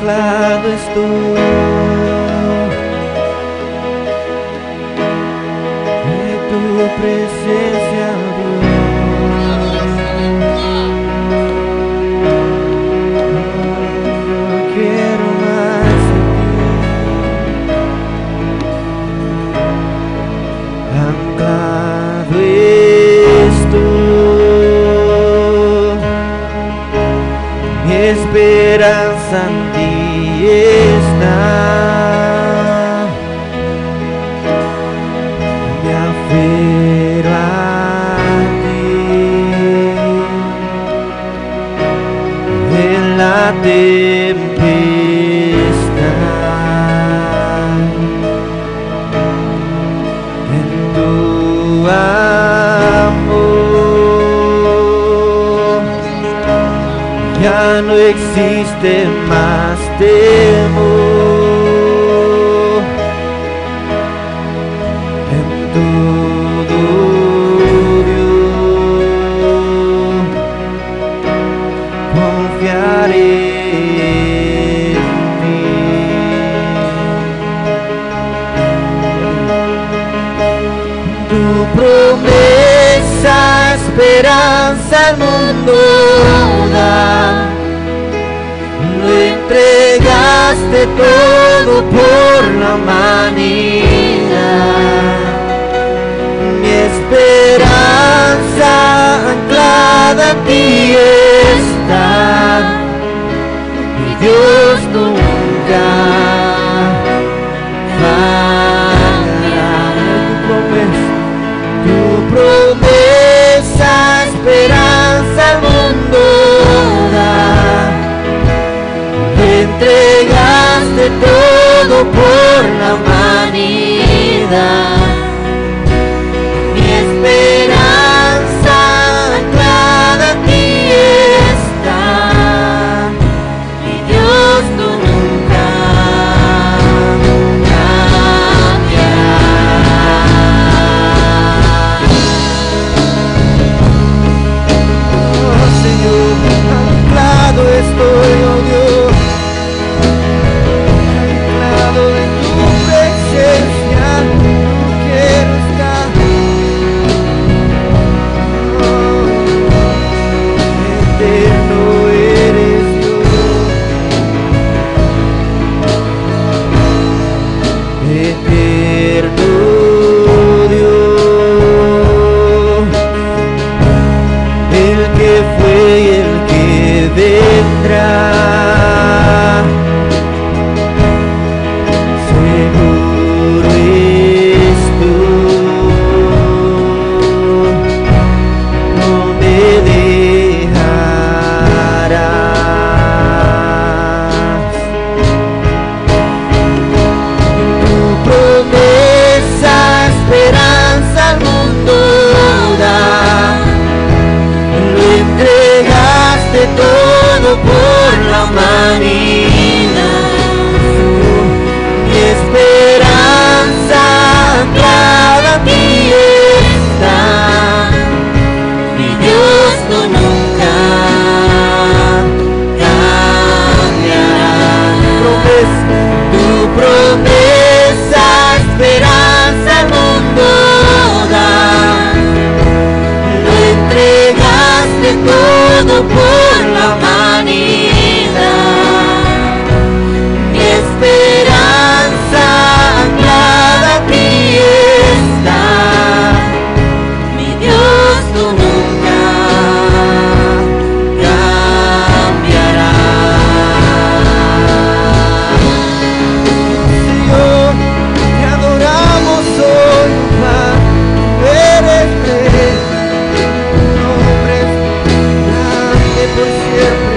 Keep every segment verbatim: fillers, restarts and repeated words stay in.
anclado estoy en tu presencia, Dios. No quiero más de ti. Anclado estoy, mi esperanza en ti está. Me aferro a ti en la tempestad, en tu amor. Ya no existe más temor, en todo Dios confiaré en ti. Tu promesa, esperanza al mundo da. Lo entregaste todo por la humanidad. Mi esperanza anclada en ti está. Mi Dios nunca fallará. Tu promesa, esperanza al mundo da. Entregaste todo por la humanidad. Mi esperanza anclada en ti está. Mi Dios nunca cambiará. Oh Señor, anclado estoy, oh Dios. Seguro estoy, no me dejarás. Tu promesa, esperanza al mundo da. Lo entregaste todo por la humanidad. Mi esperanza anclada en ti está. Mi Dios no nunca cambiará. Tu promesa, esperanza al mundo da. Lo entregaste todo por la humanidad. Mi esperanza anclada en ti está. Mi Dios tú nunca cambiará. Señor, te adoramos hoy, eres rey. Tu nombre es grande por siempre.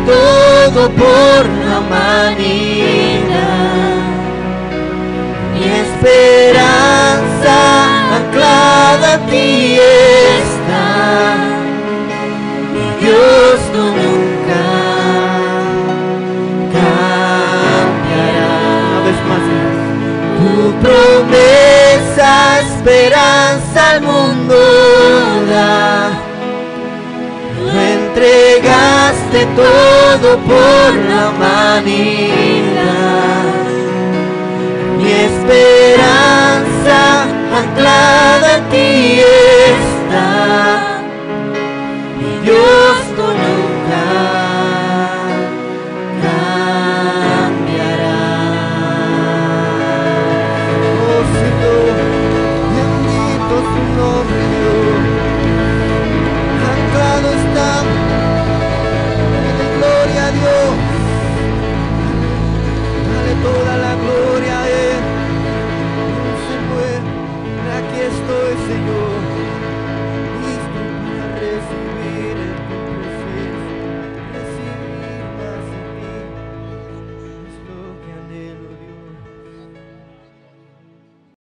todo por la humanidad. Mi esperanza anclada en ti está, mi Dios no nunca cambiará. Una vez más, tu promesa, esperanza al mundo da. Lo entregaste todo por la humanidad. Mi esperanza anclada en ti está,